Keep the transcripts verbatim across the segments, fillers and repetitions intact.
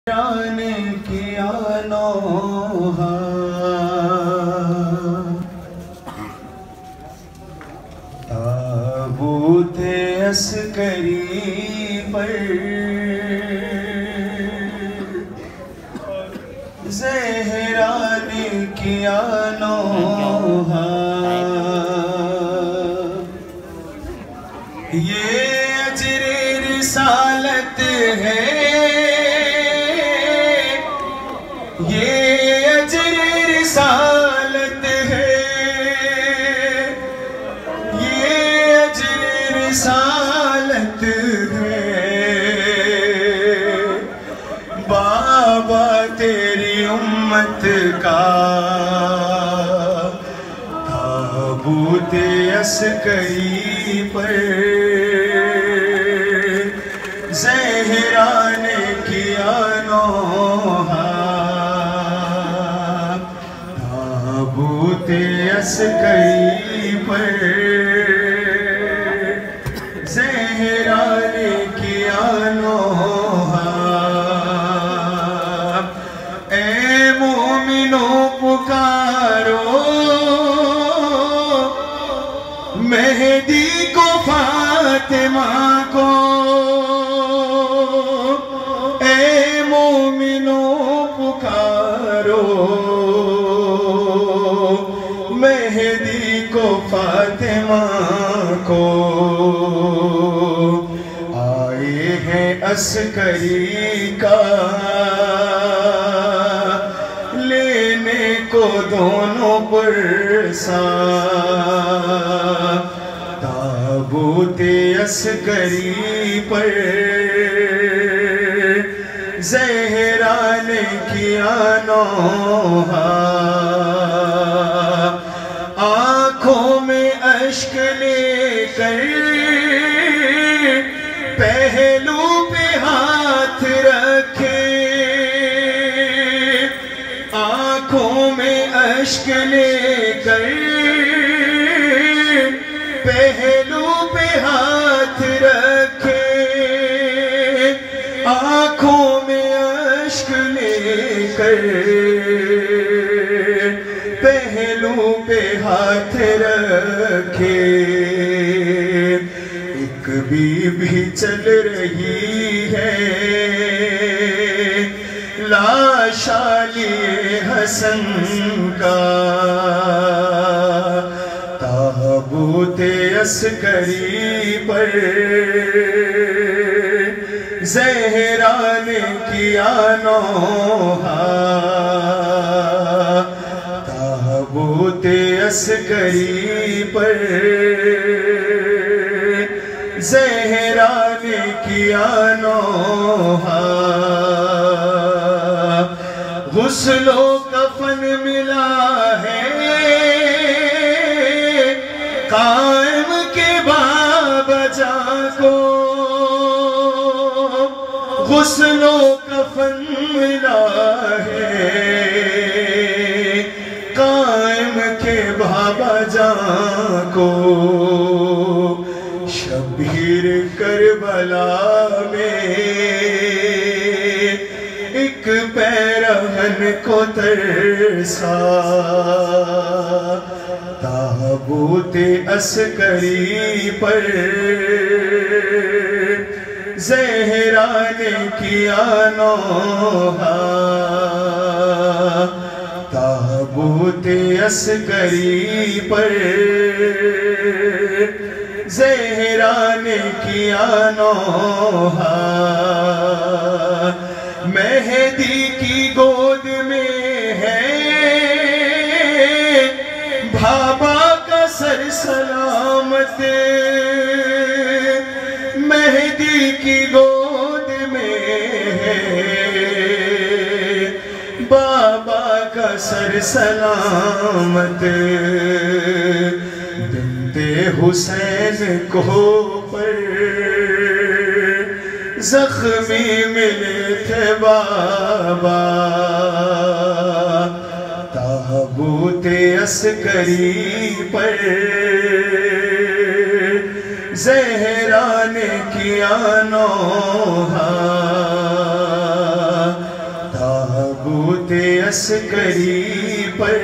نے کیا نوحہ تابوت عسکری پر زہرا نے کیا نوحہ یہ اجر رسالت ہے، یہ اجر رسالت ہے، یہ اجر رسالت ہے۔ بابا تیری امت کا تابوت عسکری پر زہرا نے کیا نوحہ تابوت عسکری پر زہرا نے کیا نوحہ۔ اے مومنوں پکارو مہدی کو فاطمہ کو، اے مومنوں پکارو مہدی کو فاطمہ کو۔ آئے ہیں عسکری کا لینے کو دونوں پرساں، تابوت عسکری پر زہرا نے کیا نوحہ۔ آنکھوں میں اشک لے کر پہلو پہ ہاتھ رکھے، آنکھوں میں اشک لے کر پہلو پہ ہاتھ رکھے، آنکھوں میں اشک لے کر پہلو پہ ہاتھ رکھے۔ ایک بی بی چل رہی ہے لاش علی حسن کا، تابوت عسکری پر زہرا نے کیا نوحہ تابوت عسکری پر زہرا نے کیا نوحہ۔ غسل و کفن ملا ہے قائم کے بابا جاں کو، غسل و کفن ملا ہے قائم کے بابا جاں کو۔ شبیر کربلا میں ایک پیرہن کو ترسا، تابوت عسکری پر زہرا نے کیا نوحہ تابوت عسکری پر زہرا نے کیا نوحہ۔ مہدی کی گود میں ہے بابا کا سر سلامت، مہدی کی گود میں ہے بابا کا سر سلامت۔ بنت حسین کو پر زخمی ملے تھے بابا، تابوت عسکری پر زہرا نے کیا نوحہ عسکری پر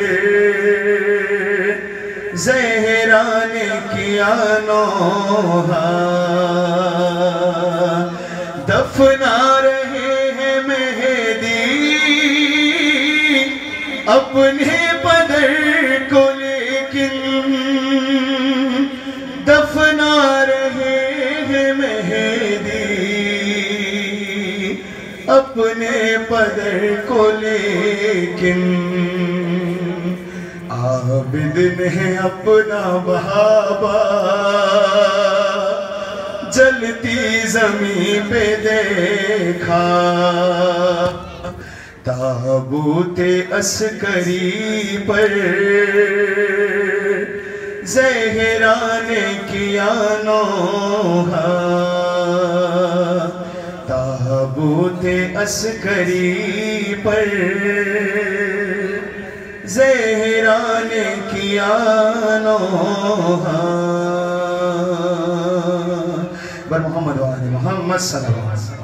زہرا نے کیا نوحہ دفنا رہے ہیں مہدی اپنے بدر کو لیکن دفنا رہے ہیں مہدی اپنے بدر کو لیکن عابد نے اپنا بہابا جلتی زمین پہ دیکھا تابوت عسکری پر زہرا نے کیا نوحہ تابوت عسکری پر زہرا نے کیا نوحہ بر محمد و آل محمد صلی اللہ علیہ وسلم.